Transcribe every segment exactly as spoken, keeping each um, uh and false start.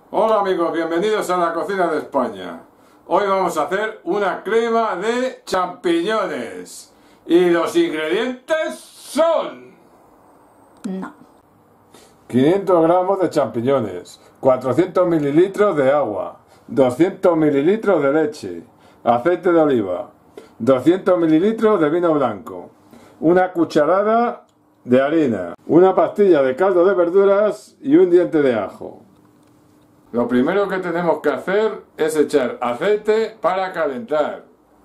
Hola amigos, bienvenidos a la cocina de España. Hoy vamos a hacer una crema de champiñones. Y los ingredientes son... No. quinientos gramos de champiñones, cuatrocientos mililitros de agua, doscientos mililitros de leche, aceite de oliva, doscientos mililitros de vino blanco, una cucharada de harina, una pastilla de caldo de verduras y un diente de ajo. Lo primero que tenemos que hacer es echar aceite para calentar.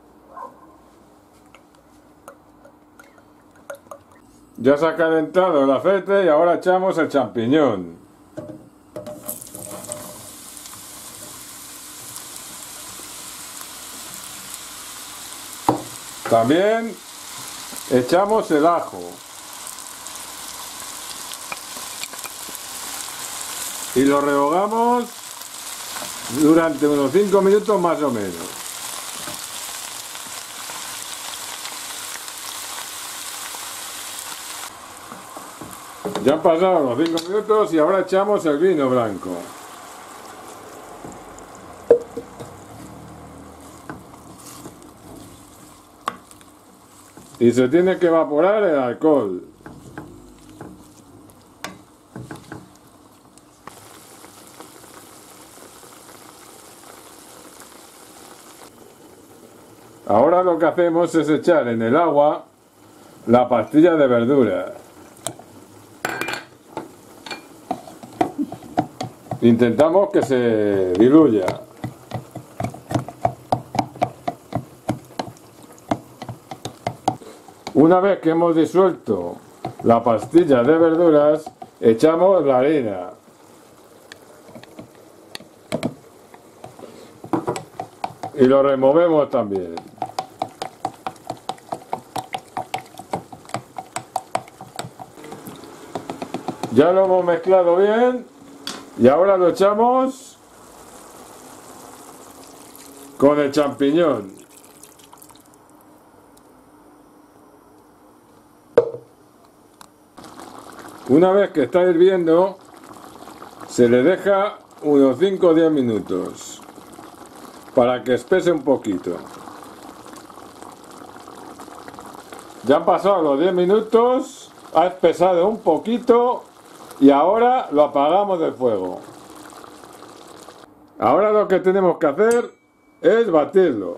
Ya se ha calentado el aceite y ahora echamos el champiñón. También echamos el ajo. Y lo rehogamos durante unos cinco minutos más o menos. Ya han pasado los cinco minutos y ahora echamos el vino blanco. Y se tiene que evaporar el alcohol. Ahora lo que hacemos es echar en el agua la pastilla de verdura. Intentamos que se diluya. Una vez que hemos disuelto la pastilla de verduras, echamos la harina. Y lo removemos también. Ya lo hemos mezclado bien y ahora lo echamos con el champiñón. Una vez que está hirviendo, se le deja unos cinco o diez minutos para que espese un poquito. Ya han pasado los diez minutos, ha espesado un poquito y ahora lo apagamos del fuego. Ahora lo que tenemos que hacer es batirlo.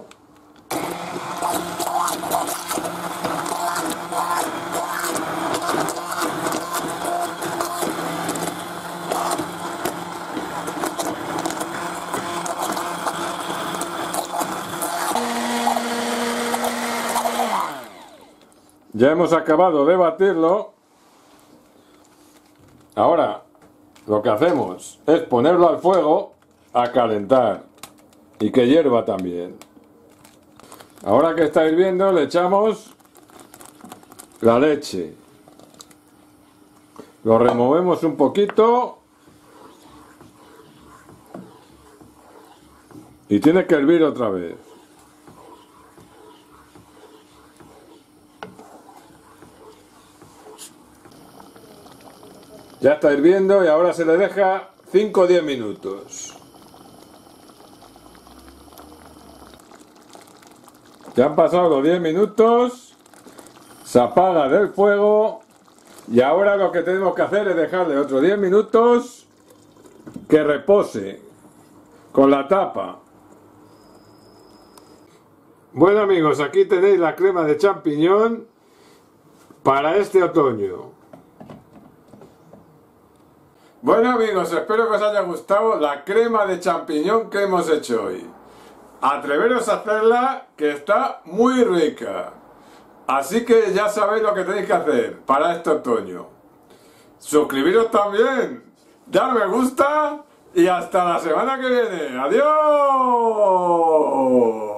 Ya hemos acabado de batirlo. Ahora lo que hacemos es ponerlo al fuego a calentar y que hierva también. Ahora que está hirviendo le echamos la leche. Lo removemos un poquito y tiene que hervir otra vez. Ya está hirviendo y ahora se le deja cinco o diez minutos. Ya han pasado los diez minutos, se apaga del fuego y ahora lo que tenemos que hacer es dejarle otros diez minutos que repose con la tapa. Bueno amigos, aquí tenéis la crema de champiñón para este otoño. Bueno amigos, espero que os haya gustado la crema de champiñón que hemos hecho hoy. Atreveros a hacerla, que está muy rica. Así que ya sabéis lo que tenéis que hacer para este otoño. Suscribiros también, dar me gusta y hasta la semana que viene. ¡Adiós!